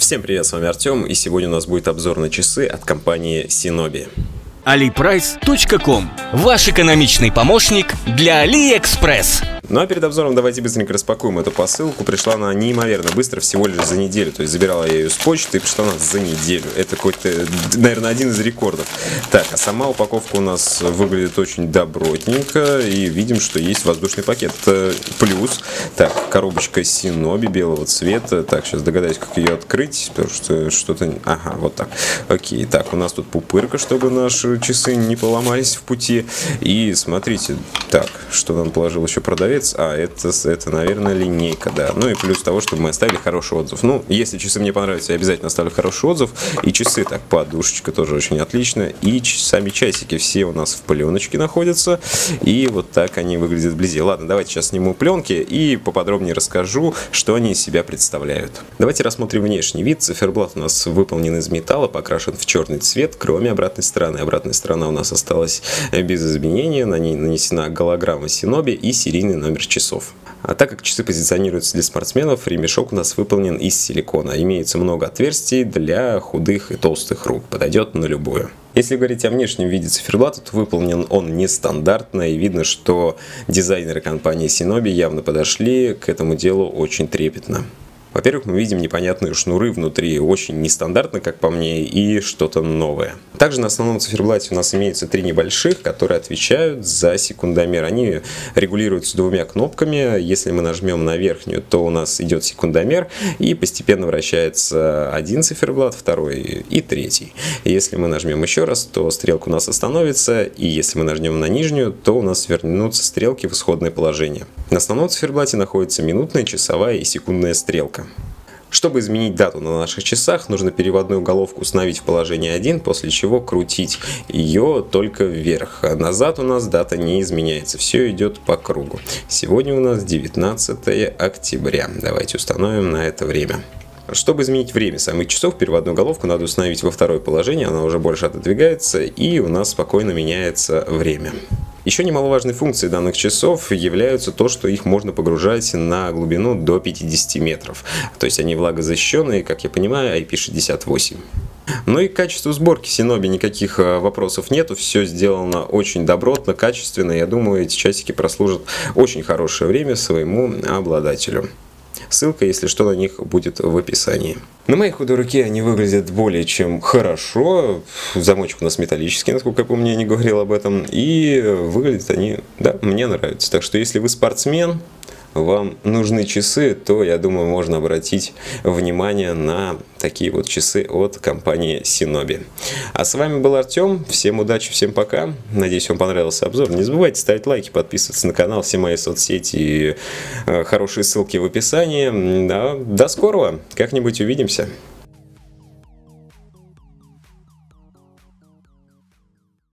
Всем привет, с вами Артем, и сегодня у нас будет обзор на часы от компании Sinobi. aliprice.com – ваш экономичный помощник для AliExpress. Ну а перед обзором давайте быстренько распакуем эту посылку. Пришла она неимоверно быстро, всего лишь за неделю. То есть забирала я ее с почты и пришла она за неделю. Это какой-то, наверное, один из рекордов. Так, а сама упаковка у нас выглядит очень добротненько. И видим, что есть воздушный пакет. Плюс, так, коробочка Sinobi белого цвета. Так, сейчас догадаюсь, как ее открыть. Потому что что-то... Ага, вот так. Окей, так, у нас тут пупырка, чтобы наши часы не поломались в пути. И смотрите, так, что нам положил еще продавец. А, это, наверное, линейка, да. Ну и плюс того, чтобы мы оставили хороший отзыв. Ну, если часы мне понравятся, я обязательно оставлю хороший отзыв. И часы, так, подушечка тоже очень отлично. И сами часики все у нас в пленочке находятся. И вот так они выглядят вблизи. Ладно, давайте сейчас сниму пленки и поподробнее расскажу, что они из себя представляют. Давайте рассмотрим внешний вид. Циферблат у нас выполнен из металла, покрашен в черный цвет, кроме обратной стороны. Обратная сторона у нас осталась без изменения. На ней нанесена голограмма Sinobi и серийный номер часов. А так как часы позиционируются для спортсменов, ремешок у нас выполнен из силикона. Имеется много отверстий для худых и толстых рук. Подойдет на любую. Если говорить о внешнем виде циферблата, то выполнен он нестандартно. И видно, что дизайнеры компании Sinobi явно подошли к этому делу очень трепетно. Во-первых, мы видим непонятные шнуры внутри, очень нестандартно, как по мне, и что-то новое. Также на основном циферблате у нас имеются три небольших, которые отвечают за секундомер. Они регулируются двумя кнопками. Если мы нажмем на верхнюю, то у нас идет секундомер, и постепенно вращается один циферблат, второй и третий. Если мы нажмем еще раз, то стрелка у нас остановится, и если мы нажмем на нижнюю, то у нас вернутся стрелки в исходное положение. На основном циферблате находится минутная, часовая и секундная стрелка. Чтобы изменить дату на наших часах, нужно переводную головку установить в положение 1, после чего крутить ее только вверх. А назад у нас дата не изменяется, все идет по кругу. Сегодня у нас 19 октября. Давайте установим на это время. Чтобы изменить время самих часов, переводную головку надо установить во второе положение, она уже больше отодвигается, и у нас спокойно меняется время. Еще немаловажной функцией данных часов являются то, что их можно погружать на глубину до 50 метров. То есть они влагозащищенные, как я понимаю, IP68. Ну и к качеству сборки Sinobi никаких вопросов нету, все сделано очень добротно, качественно. Я думаю, эти часики прослужат очень хорошее время своему обладателю. Ссылка, если что, на них будет в описании. На моей худой руке они выглядят более чем хорошо. Замочек у нас металлический, насколько я помню, я не говорил об этом. И выглядят они, да, мне нравятся. Так что, если вы спортсмен, вам нужны часы, то, я думаю, можно обратить внимание на такие вот часы от компании Sinobi. А с вами был Артем. Всем удачи, всем пока. Надеюсь, вам понравился обзор. Не забывайте ставить лайки, подписываться на канал, все мои соцсети и хорошие ссылки в описании. Да, до скорого. Как-нибудь увидимся.